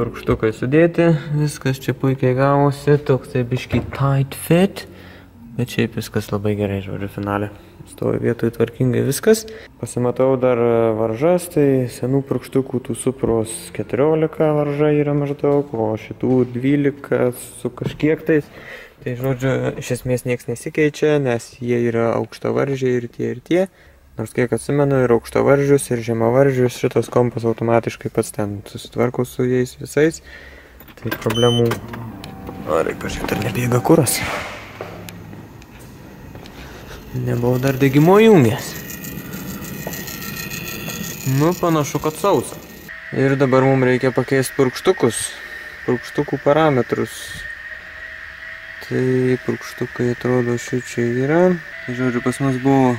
purkštukai sudėti, viskas čia puikiai gavosi, toks tai biški tight fit, bet šiaip viskas labai gerai, žodžiu, finale. Stovi vietoj tvarkingai viskas. Pasimatau dar varžas, tai senų purkštukų tų Supros 14 varža yra maždaug, o šitų 12 su kažkiek tais. Tai žodžiu, iš esmės nieks nesikeičia, nes jie yra aukštavaržiai ir tie. Nors kiek atsimenu, ir aukštavaržius, ir žemavaržius, šitas kompas automatiškai pats ten susitvarkau su jais visais. Tai problemų... Reikia pažiūrėti, ar nebėga kuras. Nebuvau dar degimo įjungęs. Nu, panašu, kad sausa. Ir dabar mums reikia pakeisti purkštukus. Purkštukų parametrus. Tai purkštukai atrodo šičia yra. Tai žodžiu, pas mus buvo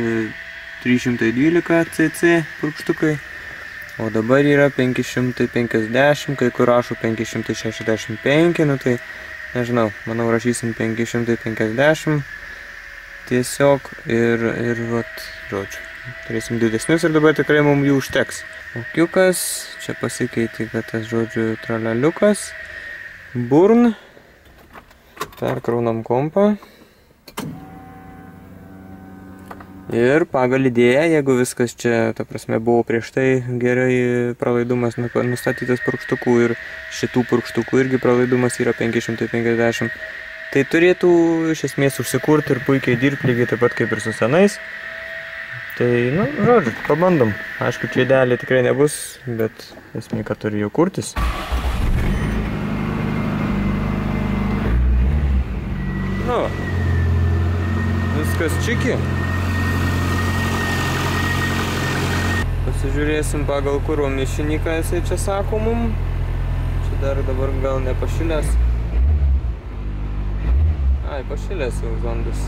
312 cc purkštukai, o dabar yra 550, kai kur rašo 565, nu tai nežinau, manau rašysim 550 tiesiog ir vat, žodžiu, turėsim didesnius ir dabar tikrai mums jų užteks. Okiukas, čia pasikeitė, kad tas, žodžiu, tralaliukas, burn, perkraunam kompą. Ir pagal idėją, jeigu viskas čia, ta prasme, buvo prieš tai gerai pralaidumas nustatytas purkštukų ir šitų purkštukų irgi pralaidumas yra 550, tai turėtų iš esmės užsikurti ir puikiai dirbti lygiai taip pat kaip ir su senais. Tai, nu, žodžiu, pabandom. Aišku, čia idealiai tikrai nebus, bet esmė, kad turi jau kurtis. Nu, viskas čiki. Pasižiūrėsim pagal kuro mišinį, ką jisai čia sako mum. Čia dar dabar gal nepašilęs. Ai, pašilęs jau zondus.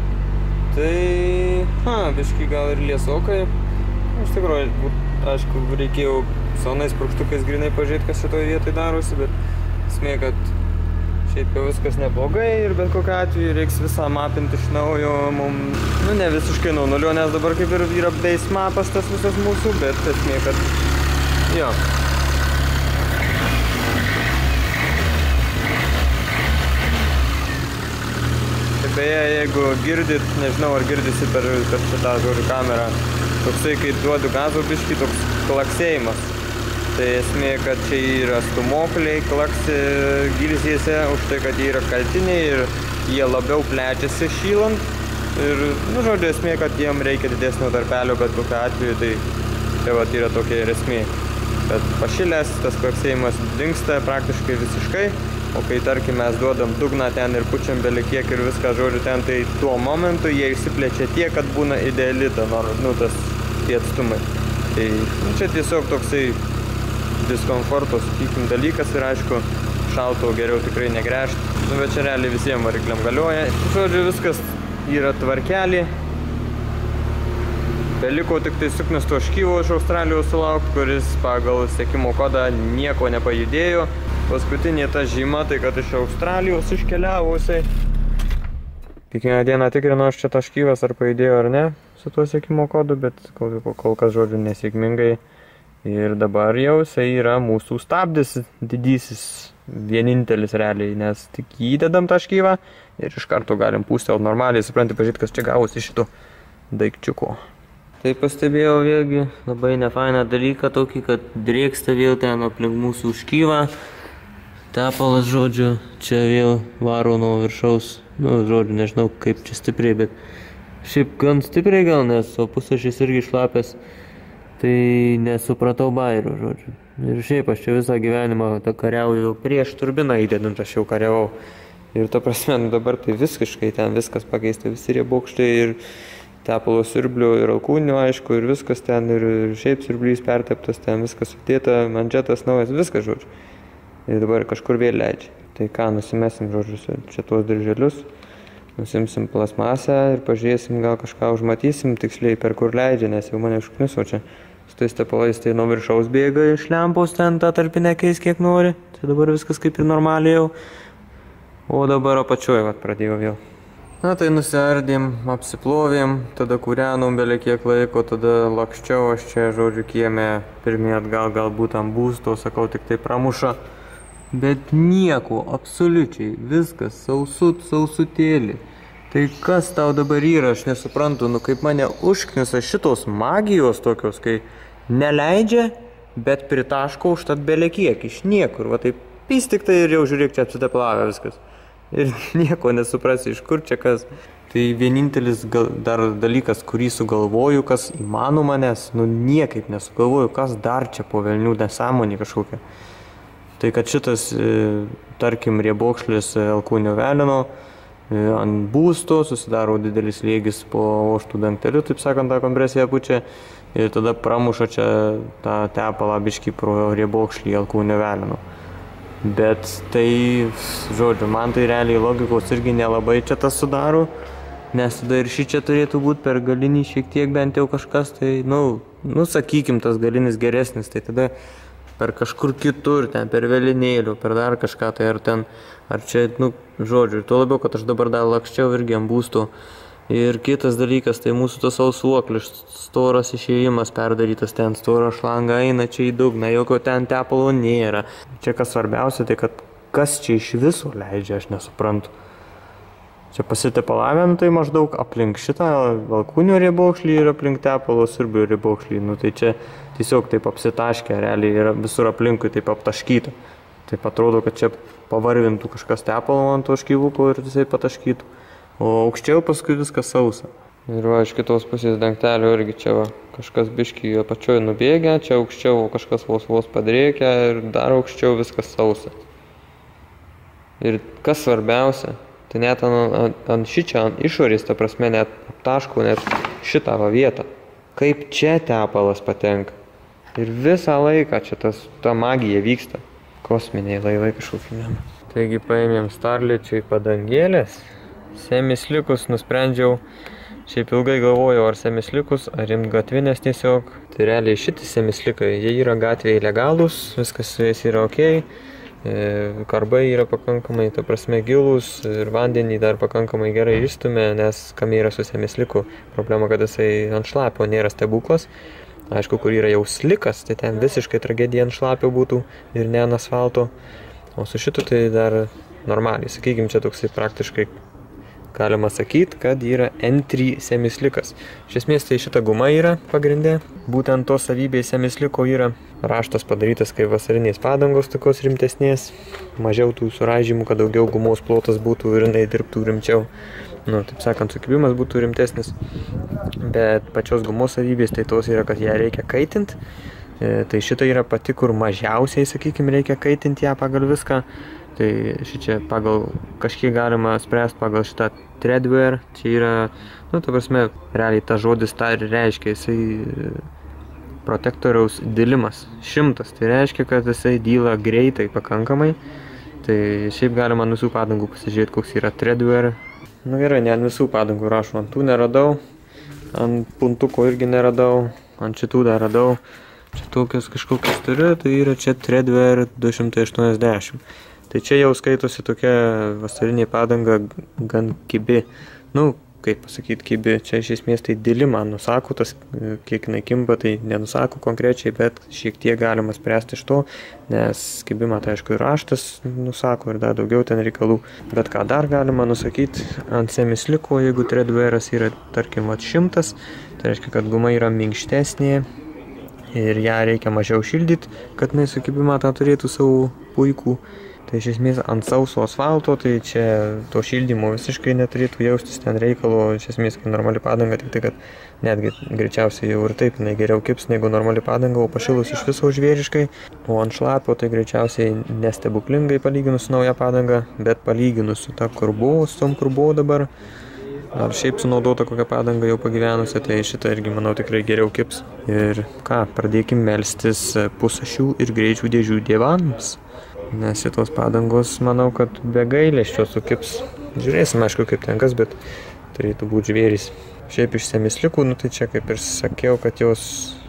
Tai, biški gal ir liesokai. Iš tikrųjų, aišku, reikėjo senais purkštukais grinai pažiūrėti, kas šitoje vietoje darosi, bet esmė, kad šiaip jau viskas neblogai ir bet kokiu atveju reiks visą mapinti iš naujo mums, nu ne visiškai nuo nulio, nes dabar kaip ir yra base mapas tas visas mūsų, bet esmė, kad jo. Tai beje, jeigu girdit, nežinau ar girdisi per šitą žodžių kamerą, toksai, kai duodu gazo biškį, toks klaksėjimas. Tai esmė, kad čia yra stūmokliai, klaksi gilzėse, už tai, kad jie yra kaltiniai ir jie labiau plečiasi šylant. Ir, nu, žodžiu, esmė, kad jiem reikia didesnio tarpelio, bet kokiu atveju, tai vat yra tokia ir esmė. Bet pašilęs, tas klaksėjimas dingsta praktiškai visiškai, o kai, tarkim, mes duodam dugną ten ir pučiam belikiek ir viską, žodžiu, ten, tai tuo momentu jie išsiplečia tiek, kad būna ideali ta, nu, tas tie atstumai. Tai, nu, čia tiesiog toksai diskomforto, sakykim, dalykas ir aišku, šalto geriau tikrai negręžti. Nu, bet čia realiai visiems varikliam galioja. Žodžiu, viskas yra tvarkelį. Beliko tik tai suknesto škyvo iš Australijos sulaukti, kuris pagal sekimo kodą nieko nepajudėjo. Paskutinė ta žyma, tai kad iš Australijos iškeliavusiai. Kiekvieną dieną tikrinu aš čia tas škyvas, ar pajudėjo ar ne su tuo sekimo kodu, bet kol kas, žodžiu, nesėkmingai. Ir dabar jau jisai yra mūsų stabdis didysis, vienintelis realiai, nes tik įdedam tą škyvą ir iš karto galim pūstelt normaliai, supranti, pažiūrėti, kas čia gavosi šito daikčiuko. Tai pastebėjau vėlgi labai nefainą dalyką tokį, kad drėksta vėl ten aplink mūsų škyvą. Tepalas, žodžiu, čia vėl varo nuo viršaus, nu, žodžiu, nežinau kaip čia stipriai, bet šiaip gan stipriai gal, nes o pusašis irgi šlapės. Tai nesupratau bairių, žodžiu. Ir šiaip aš čia visą gyvenimą kariauju prieš turbiną įdedant, aš jau kariavau. Ir ta prasme, nu dabar tai visiškai ten viskas pakeista, visi riebokštai ir tepalo siurblio ir alkūnio, aišku, ir viskas ten, ir šiaip siurblys perteptas, ten viskas sudėta, manžetas naujas, viskas, žodžiu. Ir dabar kažkur vėl leidžia. Tai ką, nusimesim, žodžiu, čia tuos dirželius, nusimsim plasmasę ir pažiūrėsim, gal kažką užmatysim tiksliai per kur leidžia, nes jau mane užkniso čia. Su tais tepalais tai nuo viršaus bėga iš lempos, ten tą tarpinę keis kiek nori. Tai dabar viskas kaip ir normaliai jau. O dabar apačioje vat pradėjau vėl. Na tai nusiardėm, apsiplovėm, tada kūrenom belė kiek laiko, tada lakščiau aš čia, žodžiu, kieme pirmie atgal, galbūt ant būsto, sakau, tik tai pramuša. Bet nieko, absoliučiai, viskas, sausutėlį. Tai kas tau dabar yra, aš nesuprantu, nu kaip mane užknisa šitos magijos tokios, kai neleidžia, bet pritaško užtat belė kiek, iš niekur, va taip pys tik tai ir jau žiūrėk, čia apsiteplavę viskas. Ir nieko nesuprasi, iš kur čia kas. Tai vienintelis dar dalykas, kurį sugalvoju, kas įmanoma, nes nu niekaip nesugalvoju, kas dar čia po velnių nesąmonė kažkokia. Tai kad šitas, tarkim, riebokšlis alkūnio velino ant būsto susidaro didelis slėgis po ožtų dangteliu, taip sakant, tą kompresiją pučia ir tada pramuša čia tą tepalą biškį pro riebokšlį alkūnio velino. Bet tai, žodžiu, man tai realiai logikos irgi nelabai čia tas sudaro, nes tada ir šį čia turėtų būti per galinį šiek tiek bent jau kažkas, tai, nu, sakykim, tas galinis geresnis, tai tada per kažkur kitur, ten per velinėlių, per dar kažką, tai ar čia, nu, žodžiu, tuo labiau, kad aš dabar dar lakščiau irgi ant būsto. Ir kitas dalykas, tai mūsų tas ausuoklis, storas išėjimas perdarytas, ten storą šlangą eina čia į dugną, jokio ten tepalo nėra. Čia kas svarbiausia, tai kad kas čia iš viso leidžia, aš nesuprantu. Čia pasitepalavėm, tai maždaug aplink šitą alkūnio riebokšlį ir aplink tepalo siurbio riebokšlį. Nu tai čia tiesiog taip apsitaškę, realiai yra visur aplinkui taip aptaškyta. Taip atrodo, kad čia pavarvintų kažkas tepalo ant to škyvuko ir visai pataškytų. O aukščiau paskui viskas sausa. Ir va, iš kitos pusės dangtelio irgi čia va, kažkas biškį apačioj nubėgia, čia aukščiau kažkas vos padrėkia ir dar aukščiau viskas sausa. Ir kas svarbiausia, tai net ant šičia, ant išorės, ta prasme, net aptaškau net šitą va vietą. Kaip čia tepalas patenka. Ir visą laiką čia ta magija vyksta. Kosminiai laivai kažkokie nema. Taigi paėmėm starličiui padangėlės. Semislikus nusprendžiau, šiaip ilgai galvojau, ar semislikus, ar imt gatvinės tiesiog. Tai realiai šitie semislikai, jie yra gatvėje legalūs, viskas su jais yra ok. Karbai yra pakankamai, ta prasme, gilūs ir vandenį dar pakankamai gerai išstumė, nes kam yra su semisliku problema, kad jisai ant šlapio nėra stebuklas. Aišku, kur yra jau slikas, tai ten visiškai tragedija ant šlapio būtų ir ne ant asfalto. O su šitu tai dar normaliai, sakykim, čia toksai praktiškai galima sakyti, kad yra N3 semislikas. Iš esmės tai šita guma yra pagrindė. Būtent tos savybės semisliko yra. Raštas padarytas kaip vasarinės padangos tokios rimtesnės. Mažiau tų suraižymų, kad daugiau gumos plotas būtų ir jinai dirbtų rimčiau. Nu, taip sakant, sukibimas būtų rimtesnis. Bet pačios gumos savybės tai tos yra, kad ją reikia kaitinti. Tai šita yra pati, kur mažiausiai, sakykime, reikia kaitinti ją pagal viską. Tai šičia pagal kažkiek galima spręsti pagal šitą threadwear. Čia yra, nu, ta prasme, realiai ta žodis tą ir reiškia, jisai protektoriaus dilimas 100. Tai reiškia, kad jisai dyla greitai pakankamai. Tai šiaip galima ant visų padangų pasižiūrėti, koks yra threadwear. Nu gerai, ne ant visų padangų rašau, ant tų neradau, ant puntuko irgi neradau, ant šitų dar radau. Čia tokias kažkokias turiu, tai yra čia threadwear 280. Tai čia jau skaitosi tokia vasarinė padanga gan kibi. Nu, kaip pasakyti kibi, čia iš esmės tai dilima nusako, tas kiek jinai kimba, tai nenusako konkrečiai, bet šiek tiek galima spręsti iš to, nes kibimą tai aišku ir raštas nusako ir dar daugiau ten reikalų. Bet ką dar galima nusakyti ant semisliko, jeigu threadwearas yra tarkim 100, tai reiškia, kad guma yra minkštesnė ir ją reikia mažiau šildyti, kad jinai sukibimą tą turėtų savo puikų. Tai iš esmės ant sauso asfalto, tai čia to šildymo visiškai neturėtų jaustis ten reikalo, iš esmės kaip normali padanga, tik tai, kad netgi greičiausiai jau ir taip jinai geriau kips negu normali padanga, o pašilus iš viso žvėriškai. O ant šlapio tai greičiausiai nestebuklingai palyginus su nauja padanga, bet palyginus su ta kur buvo, su tom kur buvo dabar, ar šiaip sunaudota kokia padanga jau pagyvenusi, tai šitą irgi manau tikrai geriau kips. Ir ką, pradėkim melstis pusašių ir greičių dėžių dievams. Nes šitos padangos, manau, kad be gailesčio sukips. Žiūrėsim, aišku, kaip tenkas, bet turėtų būti žvėrys. Šiaip iš semislikų, nu tai čia kaip ir sakiau, kad jos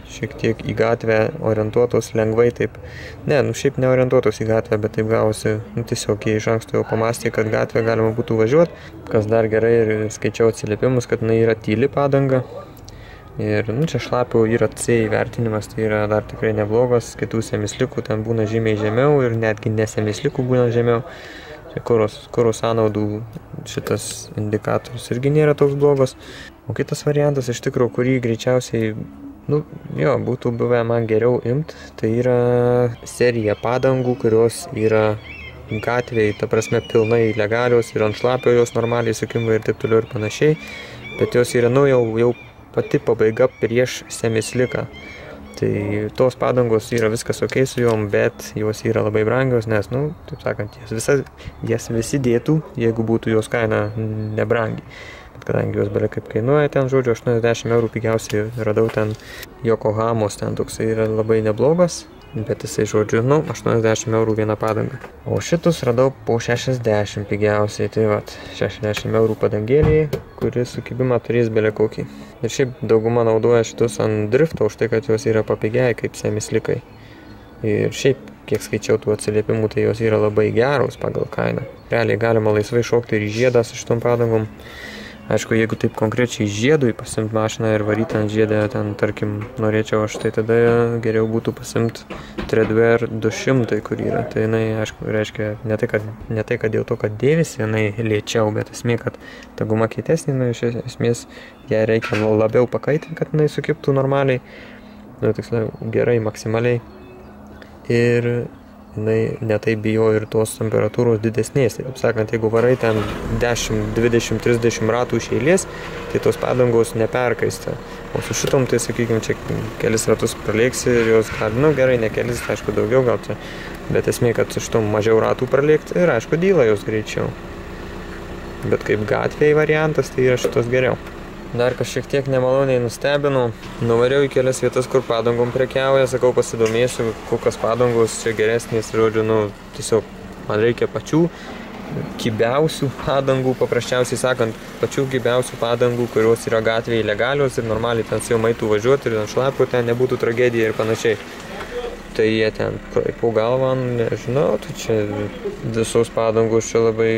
šiek tiek į gatvę orientuotos lengvai taip. Ne, šiaip neorientuotos į gatvę, bet taip gavosi, tiesiog jie iš anksto jau pamastė, kad gatvę galima būtų važiuoti. Kas dar gerai, ir skaičiau atsiliepimus, kad yra tyli padanga. Ir čia šlapio yra C įvertinimas, tai yra dar tikrai neblogas, kitų semislikų ten būna žymiai žemiau ir netgi nesemislikų būna žemiau. Čia kuro sąnaudų šitas indikatorius irgi nėra toks blogas. O kitas variantas iš tikrųjų, kurį greičiausiai, būtų buvę man geriau imti, tai yra serija padangų, kurios yra gatvėje, ta prasme, pilnai legalios ir ant šlapio jos normaliai sukimba ir taip toliau ir panašiai, bet jos yra, jau pati pabaiga prieš semisliką. Tai tos padangos yra viskas ok su jom, bet jos yra labai brangios, nes, taip sakant, jas visi dėtų, jeigu būtų jos kaina nebrangi. Bet kadangi jos belia kaip kainuoja ten, žodžiu, 80 eurų pigiausiai radau ten Yokohamos, ten toksai yra labai neblogas. Bet jisai, žodžiu, 80 eurų vieną padangą. O šitus radau po 60 pigiausiai, tai 60 eurų padangėliai, kuris sukibimą turės belia kokį. Ir šiaip dauguma naudoja šitus ant drifto už tai, kad jos yra papigiai kaip semislikai. Ir šiaip, kiek skaičiau tų atsiliepimų, tai jos yra labai geros pagal kainą. Realiai galima laisvai šokti ir į žiedą su šitom padangom. Aišku, jeigu taip konkrečiai žiedui pasimt mašiną ir varyti ant žiedę, ten, tarkim, norėčiau aš, tai tada geriau būtų pasimt Treadwear 200, kur yra. Tai jinai, aišku, reiškia, ne tai, kad dėl to, kad dėvisi, jinai lėčiau, bet esmė, kad ta guma kietesnė, iš esmės, ją reikia labiau pakaitinti, kad jinai sukiptų normaliai, tiksliau, gerai, maksimaliai. Ir jinai netai bijo ir tos temperatūros didesnės. Taip sakant, jeigu varai ten 10, 20, 30 ratų iš eilės, tai tos padangos neperkaista. O su šitom, tai sakykime, čia kelis ratus pralėksi ir jos gali, gerai, ne kelis, aišku, daugiau gal čia. Bet esmė, kad su šitom mažiau ratų pralėkti ir, aišku, dyla jos greičiau. Bet kaip gatvėje variantas, tai yra šitos geriau. Dar šiek tiek nemaloniai nustebinau. Nuvariau į kelias vietas, kur padangom prekiauja, sakau, pasidomėsiu, kokios padangos čia geresnės, žodžiu, tiesiog man reikia pačių kibiausių padangų, paprasčiausiai sakant, pačių kibiausių padangų, kurios yra gatvėje legalios ir normaliai ten su jom eitų važiuoti ir ant šlapio ten nebūtų tragedija ir panašiai. Tai jie ten po galvą, nežinau, tai čia visos padangos čia labai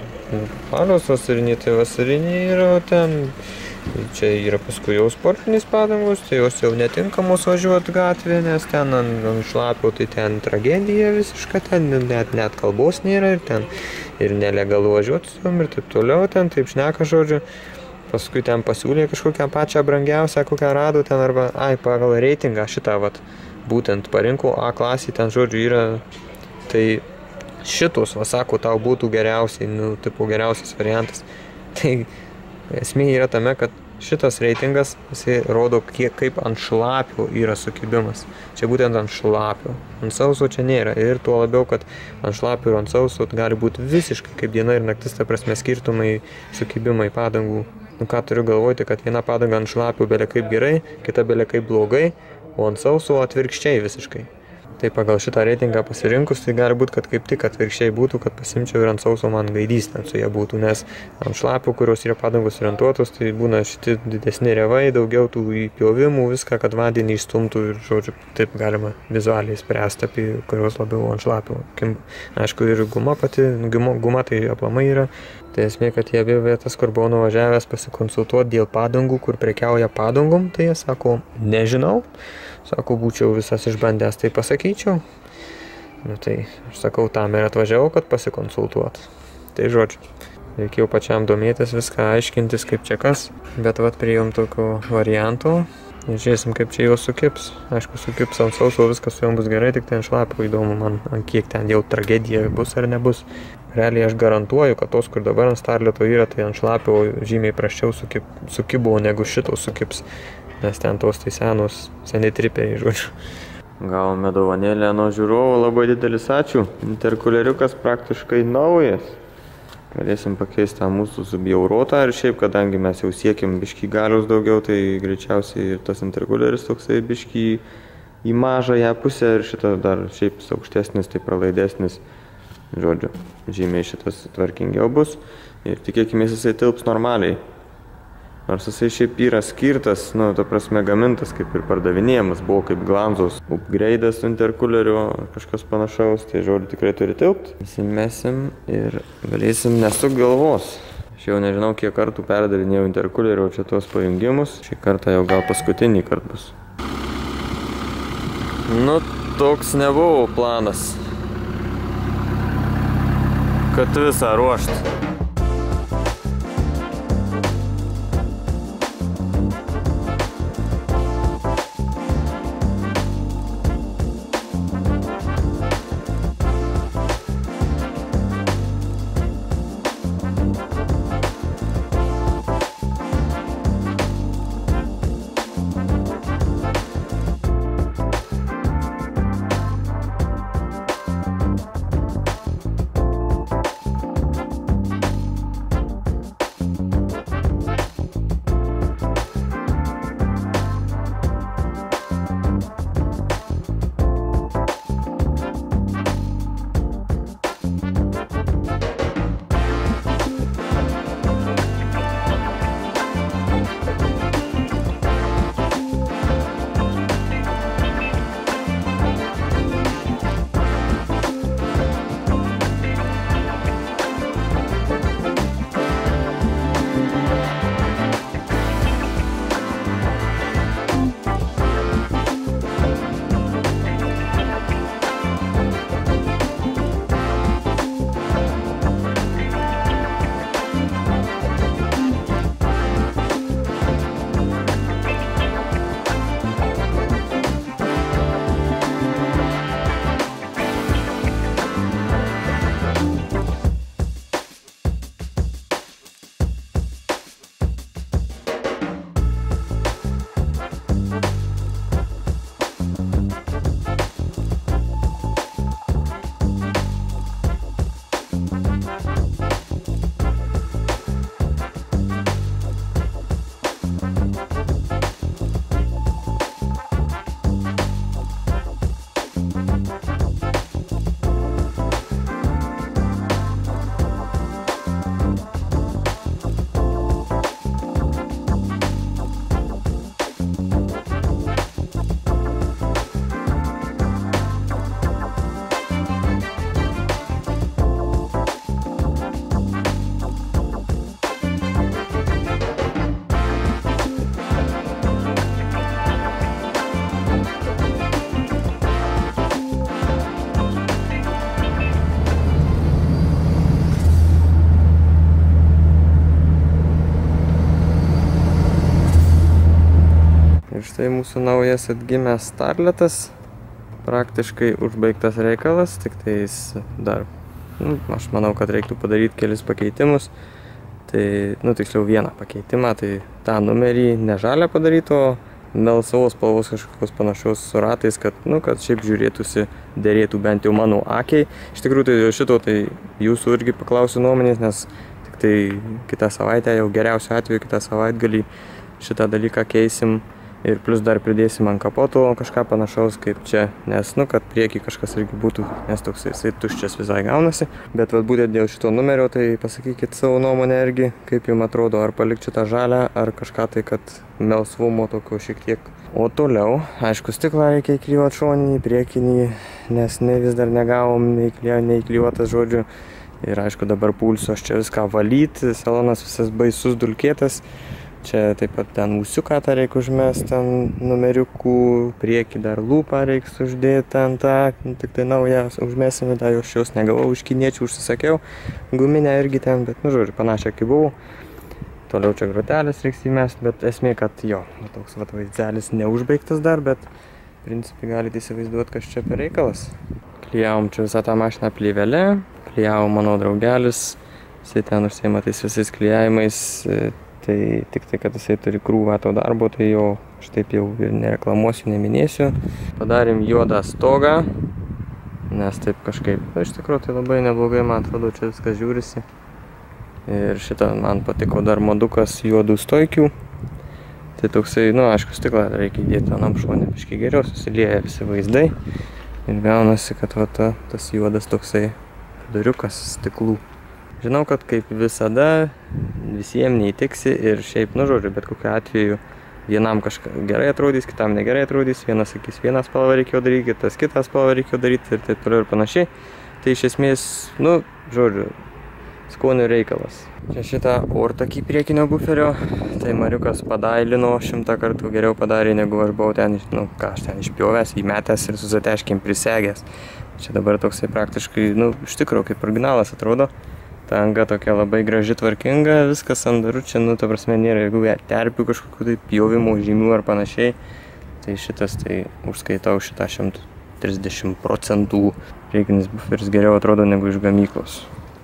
panos vasariniai, tai vasariniai yra ten. Čia yra paskui jau sportinės padangos, tai jos jau netinkamos važiuoti gatvėje, nes ten ant šlapio, tai ten tragedija visiška, ten net kalbos nėra ir ten ir nelegalu važiuoti su jom ir taip toliau, ten taip šneka, žodžiu. Paskui ten pasiūlė kažkokią pačią brangiausią, kokią rado ten arba, pagal reitingą šitą, būtent parinko A klasį, ten, žodžiu, yra, tai šitos, sako, tau būtų geriausiai, geriausias variantas. Tai esmė yra tame, kad šitas reitingas, jisai rodo, kaip ant šlapio yra sukibimas. Čia būtent ant šlapio. Ant sauso čia nėra. Ir tuo labiau, kad ant šlapio ir ant sauso gali būti visiškai kaip diena ir naktis, ta prasme, skirtumai, sukibimai padangų. Ką turiu galvoti, kad viena padanga ant šlapio belia kaip gerai, kita belia kaip blogai, o ant sauso atvirkščiai visiškai. Tai pagal šitą reitingą pasirinkus, tai gali būti, kad kaip tik atvirkščiai būtų, kad pasimčiau ir ant sauso man gaidys ten su jie būtų, nes ant šlapių, kurios yra padangos orientuotos, tai būna šiti didesni revai, daugiau tų įpjovimų, viską, kad vandenį išstumtų ir, žodžiu, taip galima vizualiai spręsti, apie kurios labiau ant šlapių kimba. Aišku, ir guma pati, guma tai aplamai yra. Tai esmė, kad jie abi vietas, kur buvau nuvažiavęs pasikonsultuoti dėl padangų, kur prekiauja padangom, tai jie sako, nežinau. Sako, būčiau visas išbandęs, tai pasakyčiau. Tai aš sakau, tam ir atvažiavau, kad pasikonsultuot. Tai žodžiu, reikėjo pačiam domėtis, viską aiškintis, kaip čia kas. Bet priėjom tokio varianto. Žiūrėsim, kaip čia jau sukips. Aišku, sukips ant sauso, viskas su jom bus gerai, tik ten šlapio įdomu man, ant kiek ten jau tragedija bus ar nebus. Realiai aš garantuoju, kad tos, kur dabar ant Starleto yra, tai ant šlapio žymiai prasčiau sukibo, negu šitos sukips. Nes ten tos tai seniai triperiai, žodžiu. Gavome dovanėlę nuo žiūrovų, labai didelis ačiū. Interkuleriukas praktiškai naujas. Galėsim pakeisti tą mūsų subjaurotą ir šiaip, kadangi mes jau siekim biškį galios daugiau, tai greičiausiai ir tas interkuleris toksai biškį į mažąją pusę ir šitą dar šiaip aukštesnis, tai pralaidesnis. Žodžiu, žymiai šitas tvarkingiau bus ir tikėkime jisai tilps normaliai. Nors jisai šiaip yra skirtas, nu, to prasme gamintas, kaip ir pardavinėjimas, buvo kaip Glanzos upgrade'as interkulerio, kažkas panašaus, tai žodžiu tikrai turi tilpt. Įsimesim ir galėsim nesuk galvos. Aš jau nežinau, kiek kartų perdavinėjau interkulerio čia tuos pajungimus. Šį kartą jau gal paskutinį kartą bus. Nu, toks nebuvo planas, kad visą ruošt. Štai mūsų naujas atgimęs starletas, praktiškai užbaigtas reikalas, tik tais dar, aš manau, kad reiktų padaryti kelis pakeitimus. Tai, tiksliau vieną pakeitimą, tai tą numerį ne žalią padaryti, o melsvos spalvos kažkokios panašios su ratais, kad šiaip žiūrėtųsi, dėrėtų bent jau mano akiai. Iš tikrųjų, tai šito, tai jūsų irgi paklausiu nuomonės, nes tik tai kitą savaitę, jau geriausiu atveju kitą savaitgalį šitą dalyką keisim. Ir plus dar pridėsim ant kapoto kažką panašaus kaip čia, nes, kad priekį kažkas irgi būtų, nes toks jisai tuščias visai gaunasi. Bet būtent dėl šito numerio, tai pasakykit savo nuomonę irgi, kaip jums atrodo, ar palikti šitą žalę, ar kažką tai, kad melsvumo tokio šiek tiek. O toliau, aišku, stiklą reikia įklijuoti šoninį, priekinį, nes vis dar negavom neįklijuotas, žodžiu. Ir aišku, dabar pulsiu aš čia viską valyti, salonas visas baisus dulkėtas. Čia taip pat ten ūsiuką tą reikia užmest, ten numeriukų, priekį dar lūpą reiks uždėti ant tą, tik tai naują užmesime, tą jau šios negavau, iš kiniečių užsisakiau, guminę irgi ten, bet, žodžiu, panašią kaip buvau. Toliau čia grotelės reiks įmest, bet esmė, kad jo, toks vaizdelis neužbaigtas dar, bet principai galite įsivaizduoti, kas čia per reikalas. Klijavom čia visą tą mašiną plyvelę, klijavo mano draugelis, jisai ten užsiima tais visais klijavimais. Tai tik tai, kad jisai turi krūvą to darbo, tai jo aš taip jau ir nereklamuosiu, neminėsiu. Padarėm juodą stogą, nes taip kažkaip, iš tikrųjų tai labai neblogai, man atrodo, čia viskas žiūrisi. Ir šitą man patiko dar modukas juodų stoikių. Tai toksai, aišku, stiklą reikia įdėti anam šonį, biškį geriau susilieja visi vaizdai. Ir gaunasi, kad tas juodas toksai viduriukas stiklų. Žinau, kad kaip visada visiems neįtiksi ir šiaip, nu žodžiu, bet kokiu atveju vienam kažką gerai atrodys, kitam negerai atrodys, vienas sakys, vieną spalvą reikėjo daryti, kitas kitą spalvą reikėjo daryti ir taip toliau ir panašiai. Tai iš esmės, nu, žodžiu, skonio reikalas. Čia šitą ortakį priekinio buferio, tai Mariukas padailino 100 kartų geriau padarė, negu aš buvau ten, nu, ką aš ten išpjovęs, įmetęs ir susiteškim prisegęs. Čia dabar toksai praktiškai, nu, iš tikrųjų kaip originalas atrodo. Ta anga tokia labai graži, tvarkinga, viskas sandaru, čia, nu, ta prasme, nėra jeigu terpių kažkokių tai pjovimų, žymių ar panašiai. Tai šitas, tai užskaitau šitą 130%. Priekinis buferis geriau atrodo negu iš gamyklos.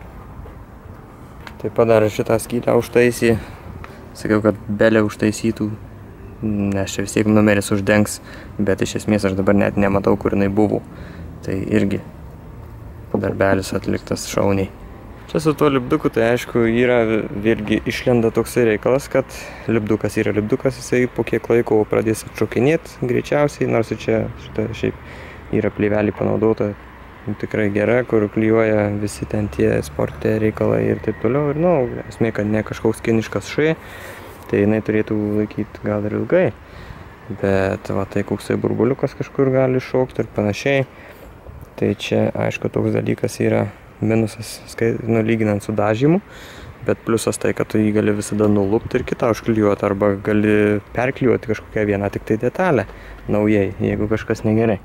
Taip pat dar šitą skylę užtaisį. Sakiau, kad belė užtaisytų, nes čia vis tiek numeris uždengs, bet iš esmės aš dabar net nematau, kur jinai buvo. Tai irgi darbelis atliktas šauniai. Čia su tuo lipduku, tai aišku, yra vėlgi išlenda toksai reikalas, kad lipdukas yra lipdukas, jisai po kiek laiko pradės atšokinėti greičiausiai, nors čia šitą šiaip yra plėvelį panaudota tikrai gera, kur klijuoja visi ten tie sporte reikalai ir taip toliau. Ir, nu, esmė, kad ne kažkoks kiniškas šai, tai jinai turėtų laikyti gal ir ilgai. Bet, va, tai koksai burbuliukas kažkur gali šokti ir panašiai. Tai čia, aišku, toks dalykas yra minusas, nu, lyginant su dažymu, bet pliusas tai, kad tu jį gali visada nulupti ir kitą užklijuoti, arba gali perklijuoti kažkokią vieną tik tai detalę naujai, jeigu kažkas negerai.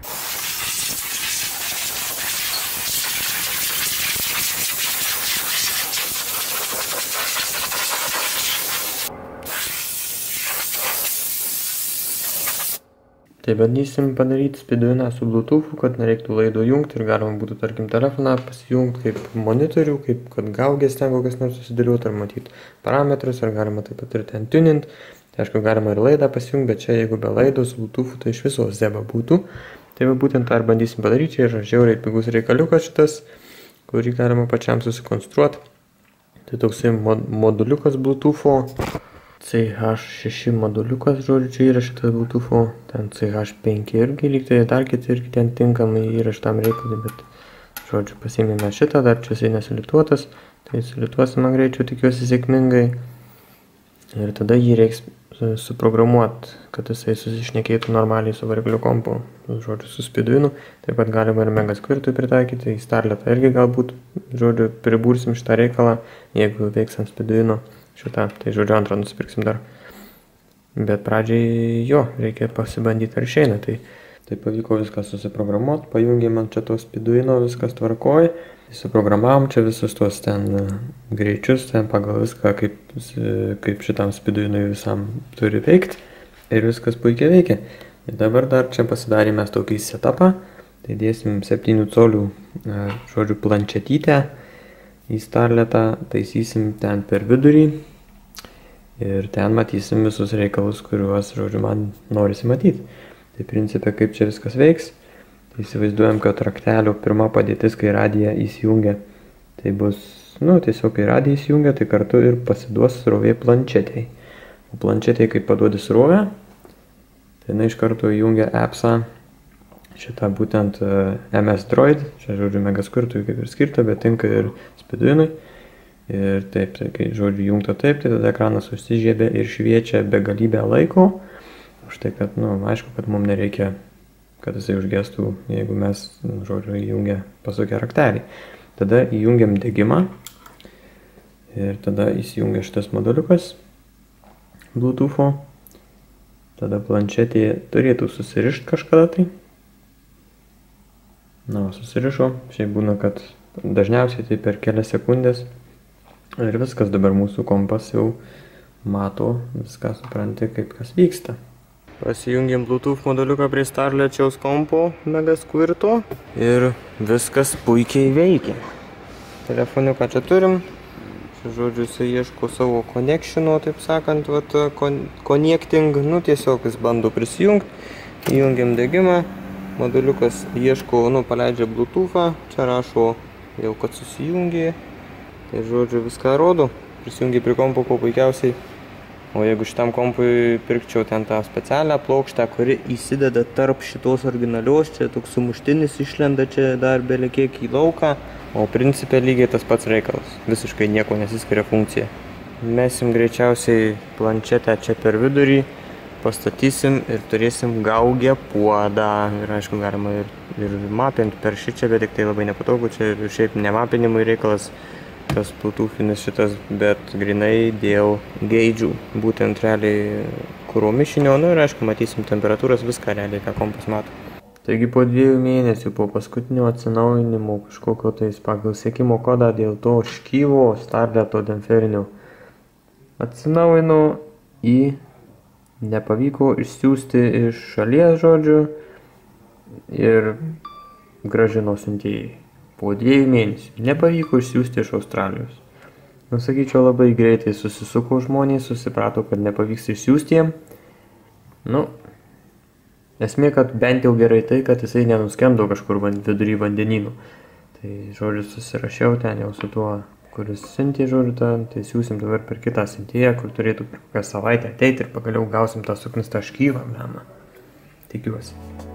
Tai bandysim padaryti spiduiną su Bluetoothu, kad nereiktų laido jungti ir galima būtų, tarkim, telefoną pasijungti kaip monitorių, kaip kad gaugės ten kokias nors susidėliuoti ar matyti parametrus, ar galima taip pat ir ten tunint. Tai aišku, galima ir laidą pasijungti, bet čia jeigu be laidos Bluetoothu, tai iš viso zeba būtų. Tai va būtent tą ir bandysim padaryti. Čia yra žiauriai pigus reikaliukas šitas, kurį galima pačiam susikonstruoti. Tai toksai moduliukas Bluetootho. CH6 moduliukas, žodžiu, čia yra šitas Bluetootho, ten CH5 irgi, lygtai dar kiti irgi ten tinkamai yra šitam reikalui, bet, žodžiu, pasiėmėme šitą, dar čia jisai nesulituotas, tai sulituosime greičiau, tikiuosi sėkmingai, ir tada jį reiks suprogramuoti, kad jisai susišnekėtų normaliai su variklių kompu, žodžiu, su spiduinu, taip pat galima ir Megasquirtui pritaikyti, į Starletą irgi galbūt, žodžiu, pribursim šitą reikalą, jeigu veiks ant spiduino. Šitą, tai žodžiu antrą nusipirksim dar. Bet pradžiai jo, reikia pasibandyti ar išeina. Tai pavyko viską susiprogramuoti, pajungėm ant čia to spiduino, viskas tvarkoj. Suprogramavom čia visus tuos ten greičius, ten pagal viską, kaip šitam spiduinui visam turi veikti. Ir viskas puikiai veikia. Ir dabar dar čia pasidarėme tokį setupą. Tai dėsim 7 colių, žodžiu, planšetytę. Į Starletą taisysim ten per vidurį ir ten matysim visus reikalus, kuriuos, žodžiu, man norisi matyti. Tai principė, kaip čia viskas veiks. Tai įsivaizduojam, kad raktelio pirma padėtis, kai radija įsijungia, tai bus, nu, tiesiog kai radija įsijungia, tai kartu ir pasiduos srovė planšetei. O planšetei, kai paduodi srovę, tai jinai iš karto įjungia appsą. Šitą būtent MS Droid, čia, žodžiu, Megasquirtui kaip ir skirta, bet tinka ir spiduinui. Ir taip, tai kai, žodžiu, jungta taip, tai tada ekranas užsižiebia ir šviečia begalybę laiko. Už tai, kad, nu, aišku, kad mums nereikia, kad jisai užgestų, jeigu mes, žodžiu, įjungia pasukę raktelį. Tada įjungiam degimą ir tada įsijungia šitas moduliukas Bluetootho. Tada planšetė turėtų susirišti kažkada tai. Na, susirišo, šiaip būna, kad dažniausiai tai per kelias sekundės ir viskas, dabar mūsų kompas jau mato, viską supranti, kaip kas vyksta. Pasijungėm Bluetooth moduliuką prie Starlečiaus kompo Megasquirto ir viskas puikiai veikia. Telefoniuką čia turim, čia, žodžiu, jisai ieško savo connectiono, taip sakant, vat, connecting, nu, tiesiog jis bando prisijungti, įjungiam degimą. Moduliukas ieško, nu, paleidžia Bluetoothą, čia rašo jau, kad susijungė. Tai, žodžiu, viską rodo, prisijungia prie kompo kuo puikiausiai O jeigu šitam kompui pirkčiau ten tą specialią plokštę, kuri įsideda tarp šitos originalios, čia toks sumuštinis išlenda čia dar belekiek į lauką, o principė lygiai tas pats reikalas, visiškai nieko nesiskiria funkcija. Mesim greičiausiai planšetę čia per vidurį, pastatysim ir turėsim gaugę puodą. Ir aišku, galima ir mapinti per šičia, bet tik tai labai nepatogu, čia ir šiaip nemapinimui reikalas, tas bluetoothinis šitas, bet grinai dėl geidžių, būtent realiai kuro mišinio, nu ir aišku, matysim temperatūras, viską realiai, ką kompas mato. Taigi po 2 mėnesių, po paskutinio atsinaujinimo kažkokio tais pagal sekimo kodą dėl to škyvo starleto demferinio atsinaujino nepavyko išsiųsti iš šalies, žodžiu, ir grąžino siuntėjai. Po 2 mėnesių nepavyko išsiųsti iš Australijos. Nu, sakyčiau, labai greitai susisuko žmonės, susiprato, kad nepavyks išsiųsti jiem. Nu, esmė, kad bent jau gerai tai, kad jisai nenuskendo kažkur vidury vandenynų. Tai, žodžiu, susirašiau ten jau su tuo, kuris siuntė, žodžiu, tai siūsim dabar per kitą siuntėją, kur turėtų per kokią savaitę ateiti ir pagaliau gausim tą suknistą škyvą, mena. Tikiuosi.